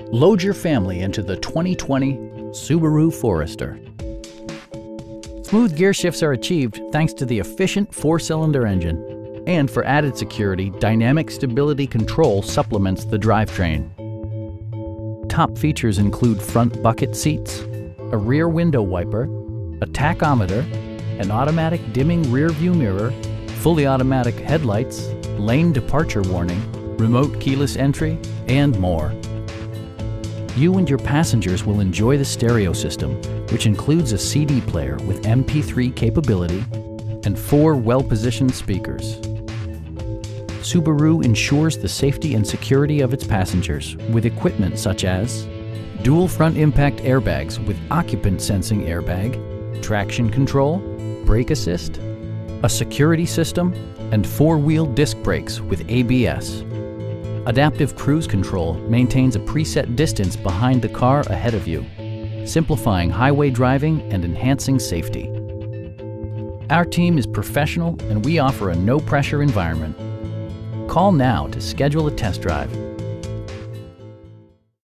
Load your family into the 2020 Subaru Forester. Smooth gear shifts are achieved thanks to the efficient 4-cylinder engine. And for added security, dynamic stability control supplements the drivetrain. Top features include front bucket seats, a rear window wiper, a tachometer, an automatic dimming rear view mirror, fully automatic headlights, lane departure warning, remote keyless entry, and more. You and your passengers will enjoy the stereo system, which includes a CD player with MP3 capability and 4 well-positioned speakers. Subaru ensures the safety and security of its passengers with equipment such as dual front impact airbags with occupant sensing airbag, traction control, brake assist, a security system, and 4-wheel disc brakes with ABS. Adaptive Cruise Control maintains a preset distance behind the car ahead of you, simplifying highway driving and enhancing safety. Our team is professional and we offer a no-pressure environment. Call now to schedule a test drive.